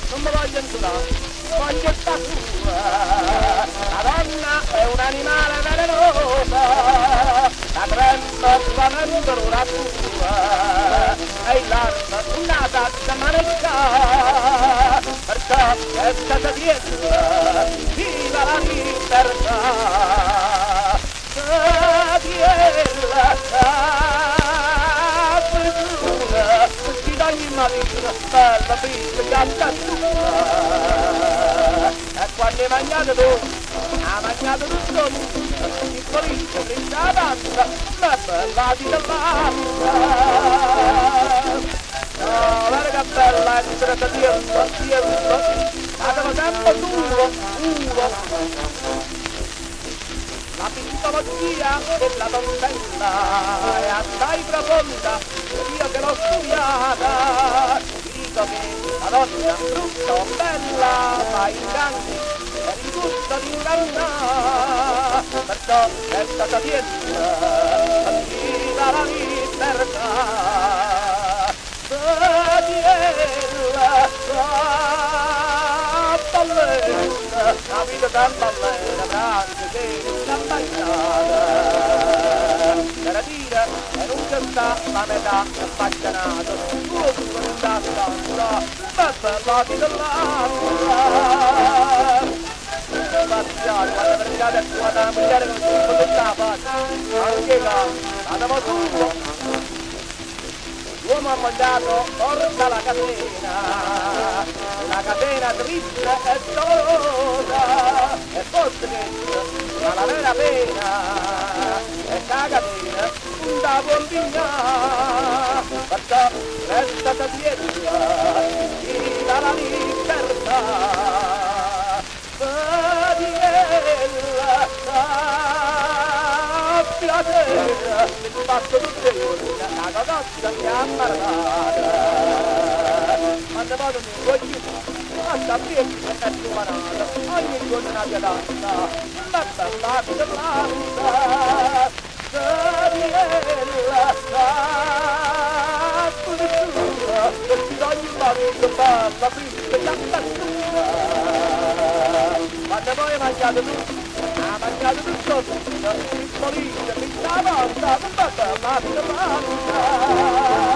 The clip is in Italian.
non mi voglio insulare, voglio sta sua. La donna è un animale velenoso, la trempa spaventa l'ora tua, e l'arma nata da maneggiare, perciò è stata dietro, viva la libertà. Ti dai immagine bella, brilla, gatta e quando hai mangiato tu, hai mangiato tutto il polizio che sta avanza, ma bella di dell'altra. No, guarda che bella essere da Dio, fatelo sempre duro. La psicologia della donnella è assai profonda, io che l'ho studiata, ti dico che la donna brutta o bella fa inganni per il gusto di ingannare, perciò è stata dietro, viva la libertà. La vita tan ballera, braccia che non bagnata, per dire che non c'è sta la metà appassionata, tutto non sta stanza, ma per la vita l'altra. Spaziale, quando prendete a tua da mangiare con tutto sta faccia, anche là, andiamo tutto. L'uomo ha mangiato, porta la catena triste e dolorosa, e forse ma la vera pena è la catena da buon pigliare, perciò resta dietro, viva la libertà, piacere, mi faccio tutte le giorni, la cagazza mi ha ammardata, quando vado mi voglio, basta piedi e è più manata, ogni giorno una piatanza, ma bella dell'altra, Daniela, pulizia, che ti do il marito, balla, brilla, piattatura, quando poi hai mangiato tu, ha mangiato tutto, il polizia, mi stava, la vita,